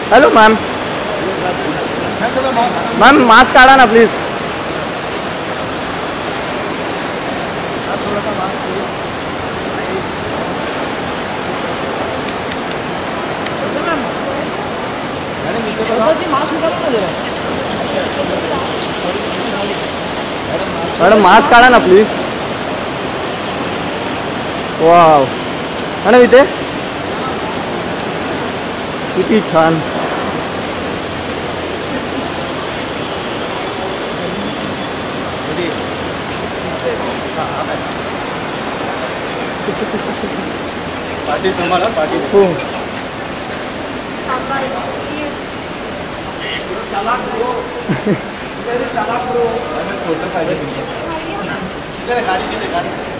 Hello ma'am, ma'am mask काढा ना please. Madam mask काढा ना प्लीज. वाव मॅडम इथे किती छान. पार्टी संभाला पार्टी. हो फोटो पाहिजे. गाडी